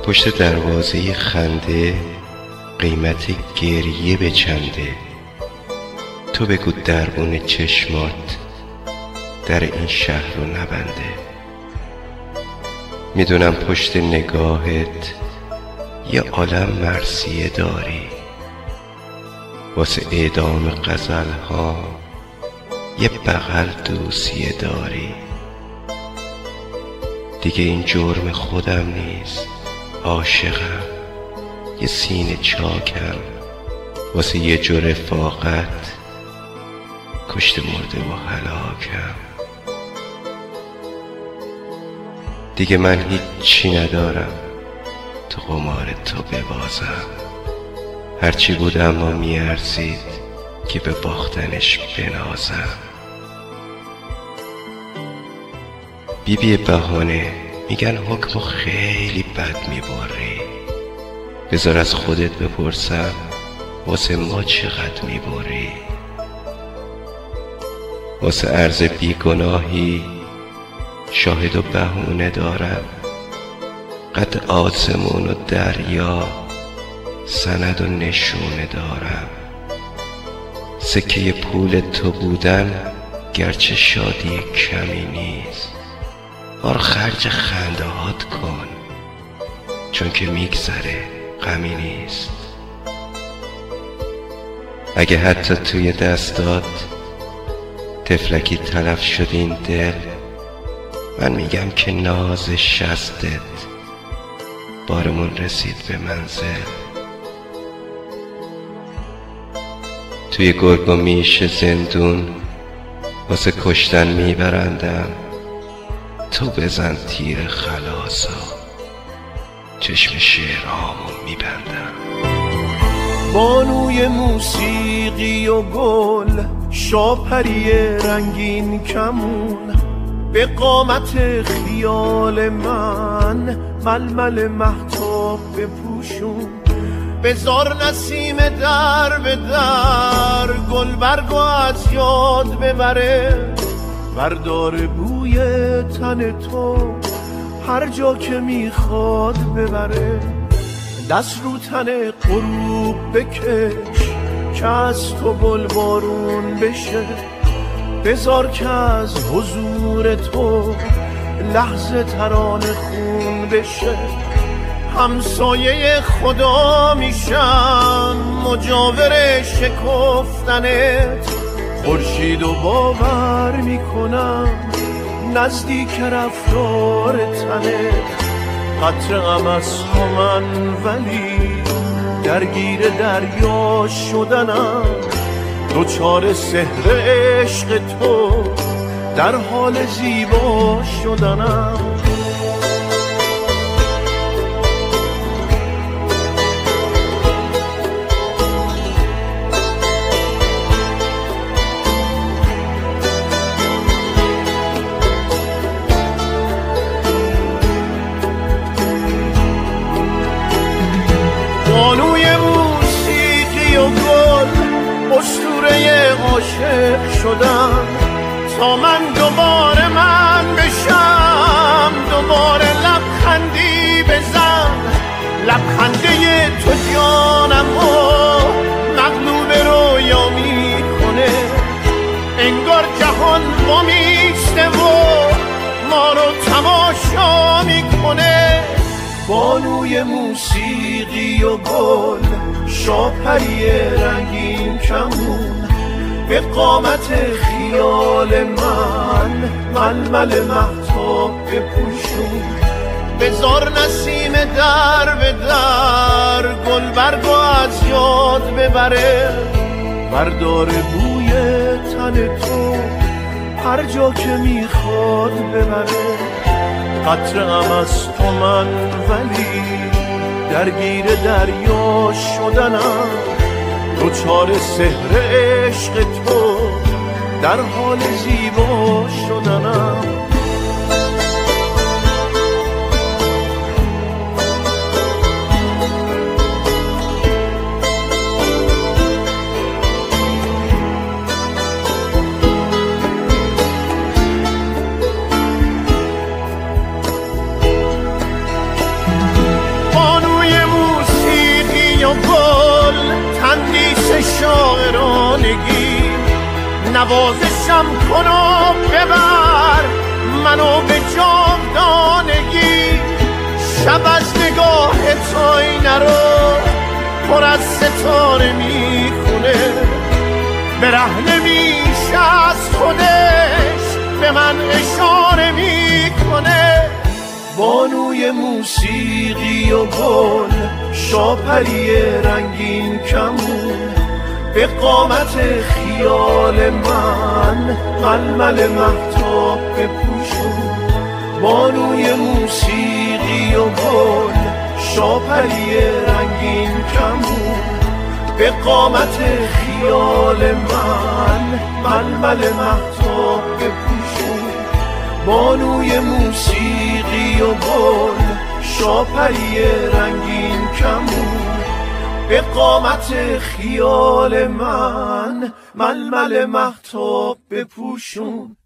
پشت دروازه خنده قیمت گریه به چنده. تو بگو دربون چشمات در این شهر رو نبنده. میدونم پشت نگاهت یه عالم مرثیه داری، واسه اعدام غزل‌ها یه بغل دوسیه داری. دیگه این جرم خودم نیست، عاشقم، یه سینه چاکم، واسه یه جو رفاقت کشته مرده و هلاکم. دیگه من هیچی ندارم تو قمار تو ببازم. هرچی بود اما میارزید که به باختنش بنازم. بی بهانه میگن حکمو خیلی بد میبری، بذار از خودت بپرسم واسه ما چقدر میبری. واسه عرض بیگناهی شاهد و بهونه دارم، قد آسمون و دریا سند و نشونه دارم. سکه پول تو بودن گرچه شادی کمی نیست، بار خرج خنده هات کن چون که میگذره غمی نیست. اگه حتی توی دستات تفلکی تلف شد این دل، من میگم که ناز شستت بارمون رسید به منزل. توی گرگ و میش زندون واسه کشتن میبرندم، تو بزن تیر خلاصا چشم شعرهامو میبندم. بانوی موسیقی و گل، شاپری رنگین کمون، به قامت خیال من ململ مهتاب بپوشون. بذار نسیم در به در گل برگو از یاد ببره. بردار بوی تن تو هر جا که میخواد ببره. دست رو تن غروب بکش که از تو گل بارون بشه. بذار که از حضور تو لحظه ترانه خون بشه. همسایه خدا میشم مجاور شکفتنت، خورشید و باور میکنم نزدیک رفتار تنت. قطره غم از تو من ولی درگیر دریا شدنم، دوچار سحر عشق تو در حال زیبا شدنم. بانوی موسیقی و گل، اسطوره عاشق شدم تا من دوباره من بشم. دوباره لبخندی بزن، لبخنده تو جانمو مغلوب رویا میکنه. انگار جهان ما میسته و ما رو تماشا میکنه. بانوی موسیقی و گل، شاپری رنگین کمون، به قامت خیال من ململ مهتاب بپوشون. بذار نسیم در به در گل برگو از یاد ببره. بردار بوی تن تو هر جا که میخواد ببره. قطره غم از تو من ولی درگیر دریا شدنم، دوچار سحر عشق تو در حال زیبا شدنم. نوازشم کن و ببر منو به جاودانگی. شب از نگاه تو آینه رو پر از ستاره میخونه، برهنه میشه از خودش به من اشاره میکنه. بانوی موسیقی و گل، شاپری رنگین کمون، به قامت خیال من ململ مهتاب بپوشون. بانوی موسیقی و گل، شاپری رنگین کمون، به قامت خیال من ململ مهتاب بپوشون. بانوی موسیقی و گل، شاپری رنگین کمون، به قامت خیال من ململ مهتاب بپوشون.